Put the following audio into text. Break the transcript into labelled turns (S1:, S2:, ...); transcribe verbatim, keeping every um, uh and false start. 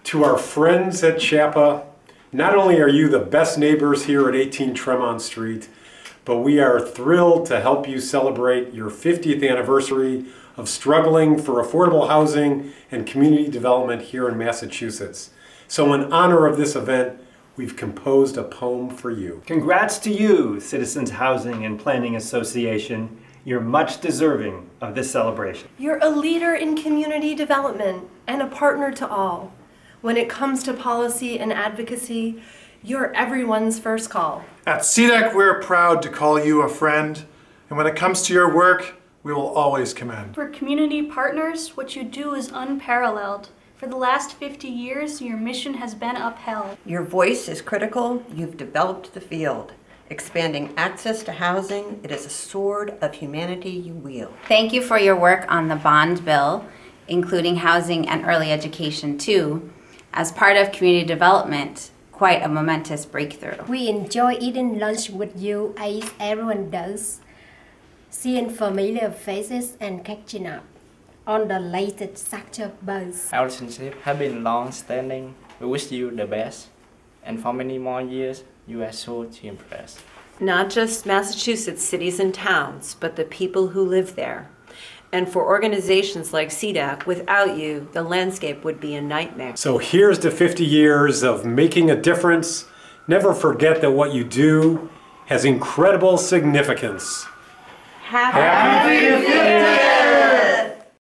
S1: To our friends at Chapa, not only are you the best neighbors here at eighteen Tremont Street, but we are thrilled to help you celebrate your fiftieth anniversary of struggling for affordable housing and community development here in Massachusetts. So in honor of this event, we've composed a poem for you.
S2: Congrats to you, Citizens Housing and Planning Association. You're much deserving of this celebration.
S3: You're a leader in community development and a partner to all. When it comes to policy and advocacy, you're everyone's first call.
S4: At C D A C, we're proud to call you a friend, and when it comes to your work, we will always commend.
S5: For community partners, what you do is unparalleled. For the last fifty years, your mission has been upheld.
S6: Your voice is critical. You've developed the field. Expanding access to housing, it is a sword of humanity you wield.
S7: Thank you for your work on the bond bill, including housing and early education too. As part of community development, quite a momentous breakthrough.
S8: We enjoy eating lunch with you as everyone does, seeing familiar faces and catching up on the latest sector buzz.
S9: Our relationship has been long-standing. We wish you the best, and for many more years, you are sure to impress.
S6: Not just Massachusetts cities and towns, but the people who live there. And for organizations like C D A C, without you, the landscape would be a nightmare.
S1: So here's to fifty years of making a difference. Never forget that what you do has incredible significance.
S6: Happy, Happy fiftieth!